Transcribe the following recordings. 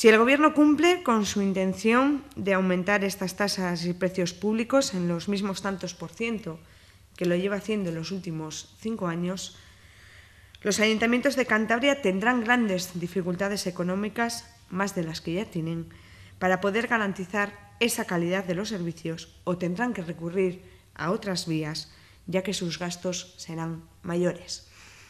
Si el Gobierno cumple con su intención de aumentar estas tasas y precios públicos en los mismos tantos por ciento que lo lleva haciendo en los últimos 5 años, los ayuntamientos de Cantabria tendrán grandes dificultades económicas, más de las que ya tienen, para poder garantizar esa calidad de los servicios o tendrán que recurrir a otras vías, ya que sus gastos serán mayores.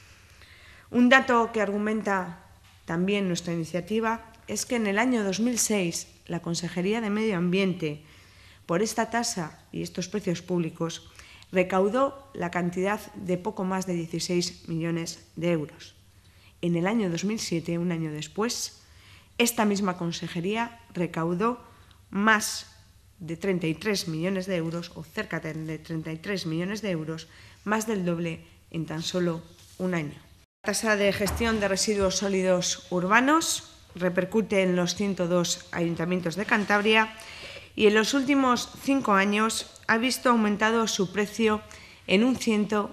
Un dato que argumenta también nuestra iniciativa es que en el año 2006 la Consejería de Medio Ambiente, por esta tasa y estos precios públicos, recaudó la cantidad de poco más de 16 millones de euros. En el año 2007, un año después, esta misma consejería recaudó más de 33 millones de euros, o cerca de 33 millones de euros, más del doble en tan solo un año. La tasa de gestión de residuos sólidos urbanos repercute en los 102 ayuntamientos de Cantabria y en los últimos 5 años ha visto aumentado su precio en un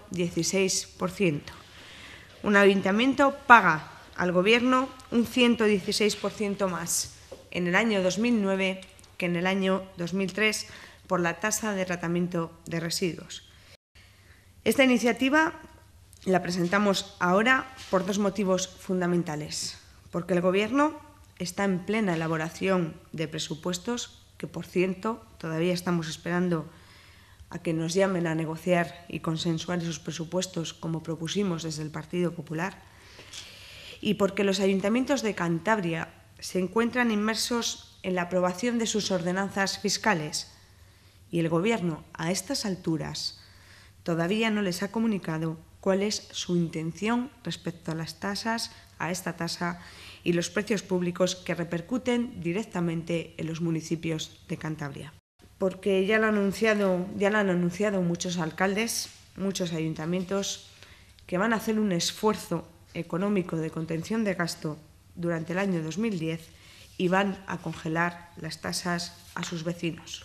116%. Un ayuntamiento paga al Gobierno un 116% más en el año 2009 que en el año 2003 por la tasa de tratamiento de residuos. Esta iniciativa la presentamos ahora por 2 motivos fundamentales. Porque el Gobierno está en plena elaboración de presupuestos, que por cierto todavía estamos esperando a que nos llamen a negociar y consensuar esos presupuestos como propusimos desde el Partido Popular, y porque los ayuntamientos de Cantabria se encuentran inmersos en la aprobación de sus ordenanzas fiscales y el Gobierno a estas alturas todavía no les ha comunicado cuál es su intención respecto a las tasas, a esta tasa y los precios públicos que repercuten directamente en los municipios de Cantabria. Porque ya lo han anunciado muchos alcaldes, muchos ayuntamientos, que van a hacer un esfuerzo económico de contención de gasto durante el año 2010 y van a congelar las tasas a sus vecinos.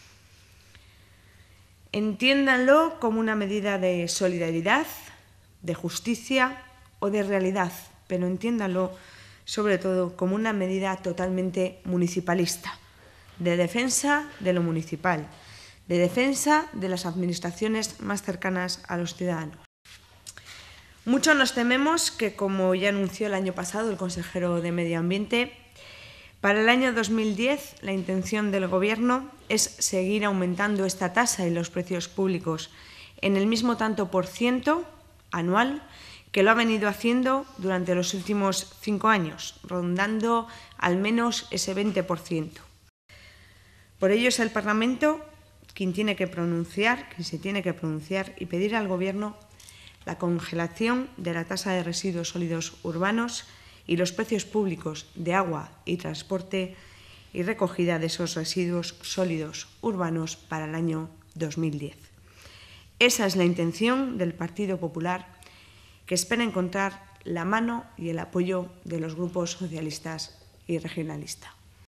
Entiéndanlo como una medida de solidaridad, de justicia o de realidad, pero entiéndanlo sobre todo como una medida totalmente municipalista, de defensa de lo municipal, de defensa de las administraciones más cercanas a los ciudadanos. Mucho nos tememos que, como ya anunció el año pasado el consejero de Medio Ambiente, para el año 2010 la intención del Gobierno es seguir aumentando esta tasa y los precios públicos en el mismo tanto por ciento anual que lo ha venido haciendo durante los últimos 5 años, rondando al menos ese 20%. Por ello es el Parlamento quien se tiene que pronunciar y pedir al Gobierno la congelación de la tasa de residuos sólidos urbanos y los precios públicos de agua y transporte y recogida de esos residuos sólidos urbanos para el año 2010. Esa es la intención del Partido Popular, que espera encontrar la mano y el apoyo de los grupos socialistas y regionalistas.